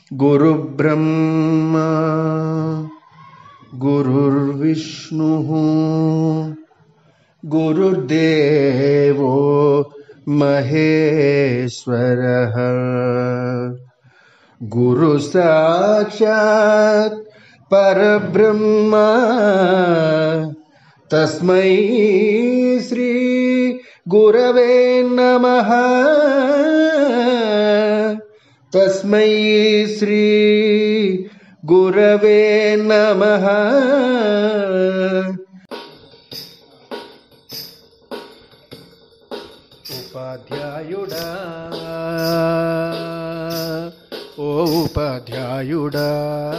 गुरुब्रह्मा गुरुर्विष्णुः गुरुर्देवो महेश्वरः गुरु साक्षात् परब्रह्म तस्मै श्री गुरवे नमः तस्मै श्री गुरवे नमः। उपाध्यायुडा ओ उपाध्यायुडा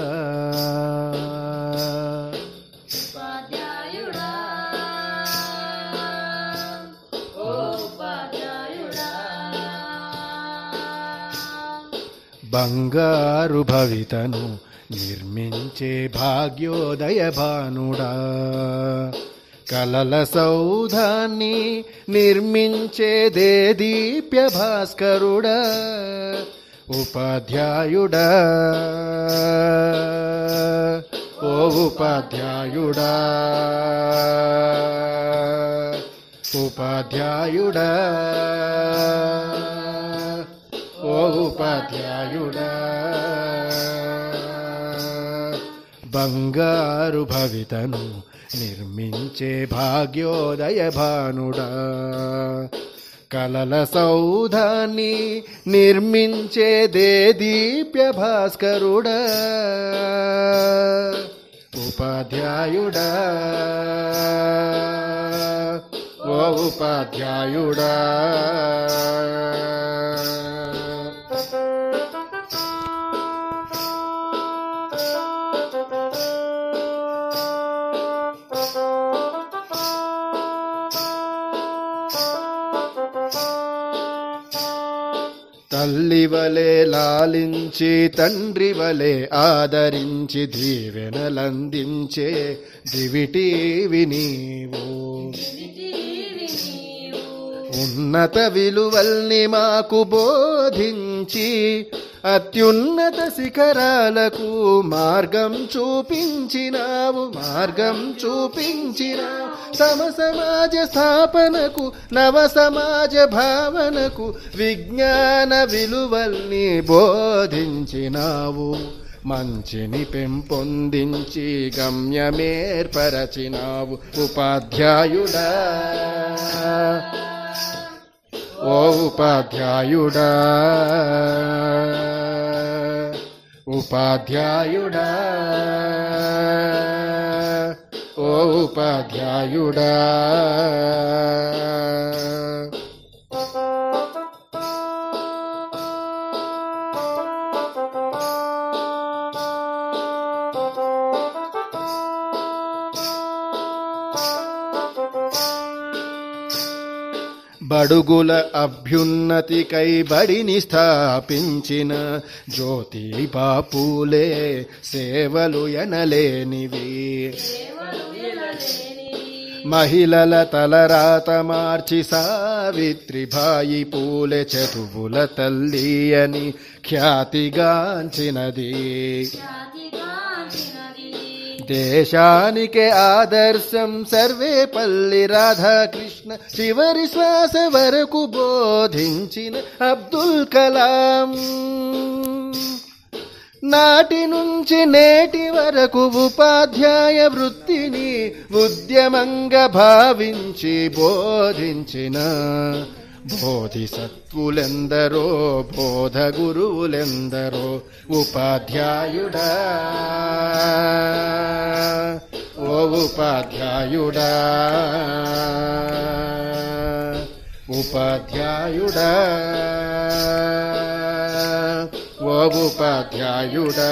उपाध्यायुडा ओ उपाध्यायुडा బంగారు భవితను నిర్మించే భాగ్యోదయ భానుడా కలల సౌధాన్ని నిర్మించే దేదీప్య భాస్కరుడా ఉపాధ్యాయుడా ఓ ఉపాధ్యాయుడా ఉపాధ్యాయుడా ఓ ఉపాధ్యాయుడా బంగారు భవితను నిర్మించే భాగ్యోదయ భానుడా కలల సౌధాన్ని నిర్మించే దేదీప్య భాస్కరుడా ఉపాధ్యాయుడా ఓ ఉపాధ్యాయుడా తల్లి వలె లాలించి తండ్రి వలె ఆదరించి దీవెనలందించే దివిటీవి నీవు ఉన్నత విలువల్ని మాకు బోధించి అత్యున్నత శిఖరాలకు మార్గం చూపించినావు సమ సమాజ స్థాపనకు నవ సమాజ భావనకు విజ్ఞాన విలువల్ని బోధించినావు మంచిని పెంపొందించి గమ్యమేర్పరచినావు ఉపాధ్యాయుడా ఓ ఉపాధ్యాయుడా ఉపాధ్యాయుడా ఓ ఉపాధ్యాయుడా బడుగుల అభ్యున్నతికై బడిని స్థాపించిన జ్యోతిబా పూలే సేవలు ఎనలేనివి మహిళల తలరాత మార్చి సావిత్రిబాయి పూలే చదువుల తల్లి అని ఖ్యాతిగాంచినది దేశానికే ఆదర్శం సర్వేపల్లి రాధాకృష్ణ చివరి శ్వాస వరకు బోధించిన అబ్దుల్ కలాం నాటి నుంచి నేటి వరకు ఉపాధ్యాయ వృత్తిని ఉద్యమంగా భావించి బోధించిన బోధిసత్వులెందరో బోధ గురువులెందరో ఉపాధ్యాయుడా ఓ ఉపాధ్యాయుడా ఉపాధ్యాయుడా ఓ ఉపాధ్యాయుడా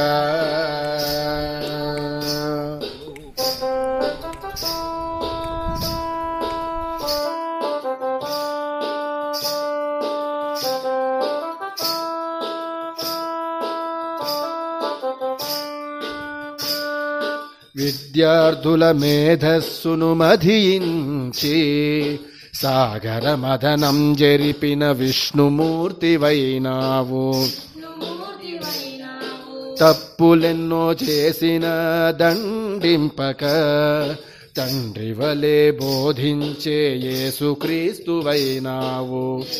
విద్యార్థుల మేధస్సును మధించి సాగర మదనం జరిపిన విష్ణుమూర్తివైనావు తప్పులెన్నో చేసిన దండింపక తండ్రి వలె బోధించే యేసుక్రీస్తువైనావు.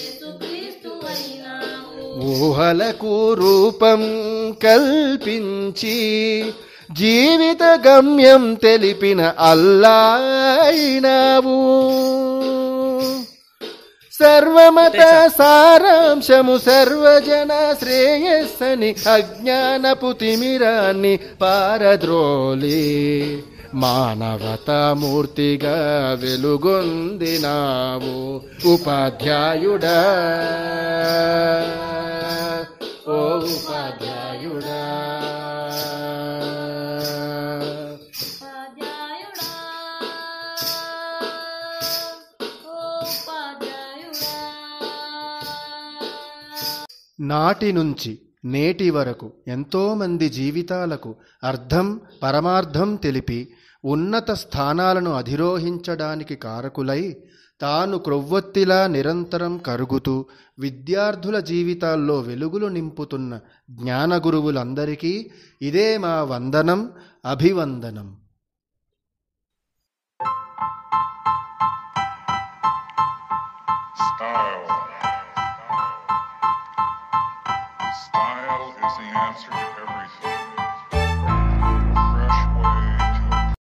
ఊహలకు రూపం కల్పించి జీవిత గమ్యం తెలిపిన అల్లాయినావు. సర్వమత సారాంశము సర్వజన శ్రేయస్సని అజ్ఞానపు తిమిరాన్ని పారద్రోలి మానవతామూర్తిగా వెలుగొందినావు. ఉపాధ్యాయుడా ఓ ఉపాధ్యాయుడా, నాటి నుంచి నేటి వరకు ఎంతోమంది జీవితాలకు అర్థం పరమార్థం తెలిపి ఉన్నత స్థానాలను అధిరోహించడానికి కారకులై తాను క్రొవ్వొత్తిలా నిరంతరం కరుగుతూ విద్యార్థుల జీవితాల్లో వెలుగులు నింపుతున్న జ్ఞానగురువులందరికీ ఇదే మా వందనం, అభివందనం. Style is the answer to everything.